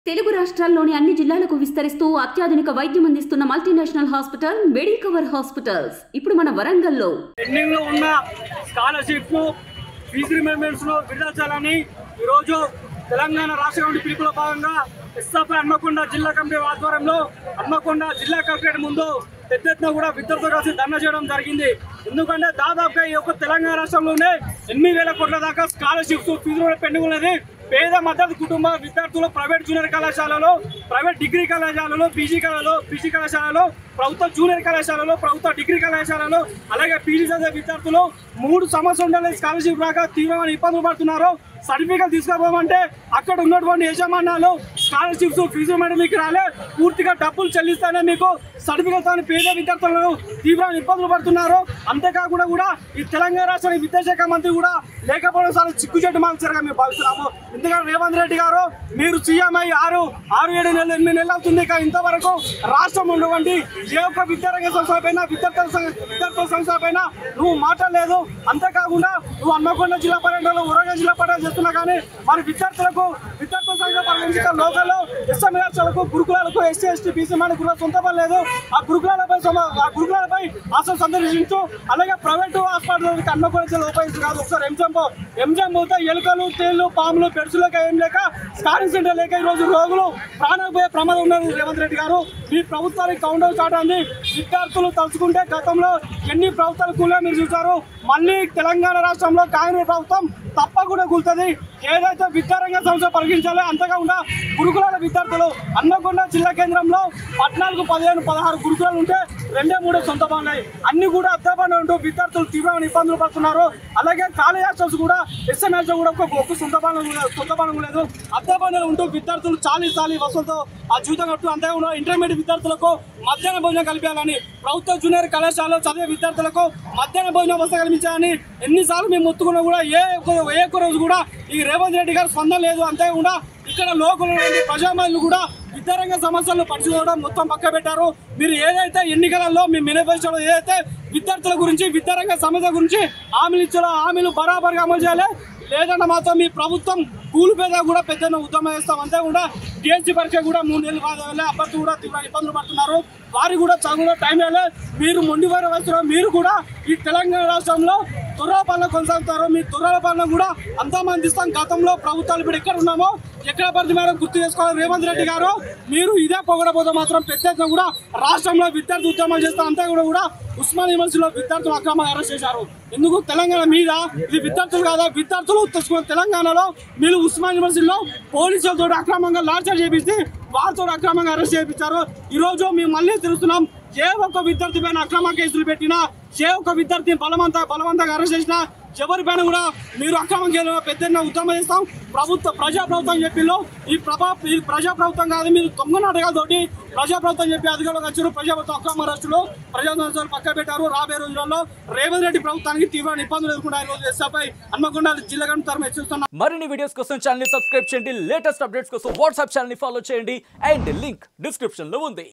తెలుగు రాష్ట్రాల్లోని అన్ని జిల్లాలకు విస్తరిస్తూ అత్యాధునిక వైద్యం అందిస్తున్న మల్టీనేషనల్ హాస్పిటల్ మెడికవర్ హాస్పిటల్స్ ఇప్పుడు మన వరంగల్లో పెండింగ్ లో ఉన్న స్కాలర్షిప్ ఫీజు రిమెంబర్స్ లో విడుదల చేయాలని ఈ రోజు తెలంగాణ రాష్ట్ర కమిటీ పిలుపులో భాగంగా ఎస్ఎఫ్ఐ హన్మకొండ జిల్లా కమిటీ ఆధ్వర్యంలో హన్మకొండ జిల్లా కలెక్టరేట్ ముందు పెద్ద ఎత్తున కూడా విద్యార్థులు కలిసి ధర్నా చేయడం జరిగింది. ఎందుకంటే దాదాపుగా ఈ యొక్క తెలంగాణ రాష్ట్రంలోనే 8,000 కోట్ల దాకా స్కాలర్షిప్స్ ఫీజు పెండింగ్ ఉన్నది. పేద మద్దతు కుటుంబ విద్యార్థులు ప్రైవేట్ జూనియర్ కళాశాలలో, ప్రైవేట్ డిగ్రీ కళాశాలలో, పీజీ కళాశాలలో, ప్రభుత్వ జూనియర్ కళాశాలలో, ప్రభుత్వ డిగ్రీ కళాశాలలో, అలాగే పీజీ చదివే విద్యార్థులు 3 సంవత్సరాల స్కాలర్షిప్ రాక తీవ్రమైన ఇబ్బందులు పడుతున్నారు. సర్టిఫికేట్ తీసుకోమంటే అక్కడ ఉన్నటువంటి యజమానాలు స్కాలర్షిప్స్ ఫీజు మేడం మీకు రాలే, పూర్తిగా డబ్బులు చెల్లిస్తానే మీకు సర్టిఫికేట్ అని పేద విద్యార్థులను తీవ్రమైన ఇబ్బందులు పడుతున్నారు. అంతేకాకుండా కూడా ఈ తెలంగాణ రాష్ట్ర విద్యాశాఖ మంత్రి కూడా లేకపోవడం చాలా చిక్కుచెట్టు మార్చారుగా మేము భావిస్తున్నాము. ఎందుకంటే రేవంత్ రెడ్డి గారు మీరు సీఎం అయ్యి 6-7 నెలలు 8 నెలలు అవుతుంది. ఇంతవరకు రాష్ట్రం ఉన్నటువంటి ఏ ఒక్క విద్యారంగ సంస్థ పైన విద్యార్థుల సంస్థ పైన నువ్వు మాట్లాడలేదు. అంతేకాకుండా నువ్వు హన్మకొండ జిల్లా పర్యటనలో వరంగల్ జిల్లా పర్యటన చేస్తున్నా కానీ మరి విద్యార్థుల సంఘ పరిగణించిన లోకల్లో ఎస్ఎంఏలకు గురుకులాలకు ఎస్సీ ఎస్టీ బీసీ మన గురుకుల సొంత పని లేదు. ఆ గురుకులాలపై అసలు సందర్శించు. అలాగే ప్రైవేటు హాస్పిటల్ హన్మకొండ జిల్లా ఉపయోగించు కాదు. ఒకసారి ఎంజాం పోతే ఎలుకలు తేళ్లు పాములు పెరుసులేక ఏం లేక స్కానింగ్ సెంటర్ లేక ఈరోజు రోగులు ప్రాణాలు పోయే ప్రమాదం ఉన్నారు. రేవంత్ రెడ్డి గారు మీ ప్రభుత్వానికి కౌంట్ డౌన్ స్టార్ట్ అయింది. విద్యార్థులు తలుచుకుంటే గతంలో ఎన్ని ప్రభుత్వాలు కూడా మీరు చూసారు. మళ్ళీ తెలంగాణ రాష్ట్రంలో కాంగ్రెస్ ప్రభుత్వం తప్పకుండా కూలుతుంది. ఏదైతే విద్యారంగ సంస్థ పరిగణించాలో అంతేకాకుండా గురుకులాల విద్యార్థులు హన్మకొండ జిల్లా కేంద్రంలో 14, 15, 16 గురుకులాలు ఉంటే 2-3 సొంత బాగున్నాయి. అన్ని కూడా అద్దెపడి ఉంటూ విద్యార్థులు తీవ్రమైన ఇబ్బందులు పడుతున్నారు. అలాగే కాలేజ్ హాస్టల్స్ కూడా ఎస్ఎంఎస్ కూడా ఒక్క సొంత బాణం లేదు. అద్దెపడి ఉంటూ విద్యార్థులు చాలీ వసతులతో ఆ జీవితం కట్టు. అంతేకాకుండా ఇంటర్మీడియట్ విద్యార్థులకు మధ్యాహ్న భోజనం కల్పించాలని, ప్రభుత్వ జూనియర్ కళాశాలలో చదివే విద్యార్థులకు మధ్యాహ్న భోజనం వ్యవస్థ కల్పించాలని ఎన్నిసార్లు మేము మొత్తుకున్నా కూడా ఏ ఒక్క రోజు కూడా ఈ రేవంత్ రెడ్డి గారు స్పందన లేదు. అంతేకాకుండా ఇక్కడ లోకల్ ప్రజామహిళలు కూడా విద్యారంగ సమస్యలను పరిశీలించడం మొత్తం పక్క పెట్టారు. మీరు ఏదైతే ఎన్నికలలో మీ మేనిఫెస్టోలో ఏదైతే విద్యార్థుల గురించి విద్యారంగ సమస్య గురించి హామీలు ఇచ్చారో హామీలు బరాబర్గా అమలు చేయాలి. లేదంటే మాత్రం మీ ప్రభుత్వం కూలి పేద కూడా పెద్ద ఉద్యమం చేస్తాం. అంతేకాకుండా డిఎస్సీ పరీక్ష కూడా 3 నెలలు కాదు. అప్పటికి కూడా తీవ్ర ఇబ్బందులు పడుతున్నారు. వారికి కూడా చదువులో టైం లేదు. మీరు మొండివారి వస్తున్నారు. మీరు కూడా ఈ తెలంగాణ రాష్ట్రంలో దుర్రాల పాలన కొనసాగుతారు. మీ దుర్రాల పాలన కూడా అంతమంది ఇస్తాం. గతంలో ప్రభుత్వాలు ఇప్పుడు ఎక్కడ ఉన్నామో ఎక్కడ పరిధి మేరకు గుర్తు చేసుకోవాలి. రేవంత్ రెడ్డి గారు మీరు ఇదే పొగడబోతే మాత్రం పెద్ద ఎత్తున కూడా రాష్ట్రంలో విద్యార్థి ఉద్యమాలు చేస్తారు. అంతే కూడా ఉస్మానియా యూనివర్సిటీలో విద్యార్థులు అక్రమంగా అరెస్ట్ చేశారు. ఎందుకు తెలంగాణ మీద ఇది విద్యార్థులు కాదా? విద్యార్థులు తెచ్చుకున్న తెలంగాణలో మీరు ఉస్మానియా యూనివర్సిటీలో పోలీసులతో అక్రమంగా లాఠీచార్జ్ చేపించి వారితో అక్రమంగా అరెస్ట్ చేయించారు. ఈ రోజు మేము మళ్ళీ తెలుస్తున్నాం. ఏ ఒక్క విద్యార్థి పైన అక్రమ కేసులు పెట్టినా, ఏ ఒక్క విద్యార్థిని బలవంతంగా అరెస్ట్ చేసినా ఎవరిపైన కూడా మీరు అక్రమం చేయాలని పెద్ద ఉద్యమం చేస్తాం. ప్రజాప్రభుత్వం చెప్పిలో ఈ ప్రజాప్రభుత్వం కాదు. మీరు దొంగ నాటకాలతోటి ప్రజాప్రభుత్వం చెప్పి అధికారులకు వచ్చారు. ప్రజాప్రభుత్వం అక్రమ అరెస్టులు ప్రజా సంస్థలు పక్క పెట్టారు. రాబోయే రోజుల్లో రేవంత్ రెడ్డి ప్రభుత్వానికి తీవ్ర ఇబ్బందులు ఎదుర్కొంటారు. ఎస్ఎఫ్ఐ హన్మకొండ జిల్లా తరఫున హెచ్చరిస్తున్నాం. మరిన్ని వీడియోస్ కోసం ఛానల్ సబ్స్క్రైబ్ చేయండి. లేటెస్ట్ అప్డేట్స్ కోసం వాట్సాప్ ఛానల్ ఫాలో చేయండి. అండ్ లింక్ డిస్క్రిప్షన్ లో ఉంది.